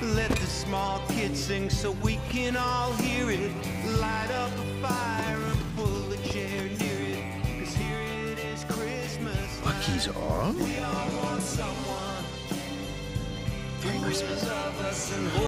Let the small kids sing so we can all hear it. Light up a fire and pull a chair near it. 'Cause here it is Christmas. Bucky's on? We all want someone. Merry Christmas. Love us and